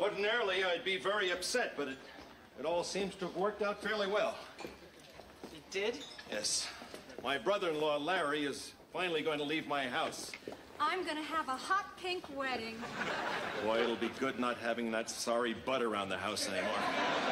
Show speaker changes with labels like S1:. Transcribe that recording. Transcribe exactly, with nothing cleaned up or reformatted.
S1: Ordinarily, I'd be very upset, but it, it all seems to have worked out fairly well.
S2: It did?
S1: Yes. My brother-in-law, Larry, is finally going to leave my house.
S3: I'm going to have a hot pink wedding.
S1: Boy, it'll be good not having that sorry butt around the house anymore.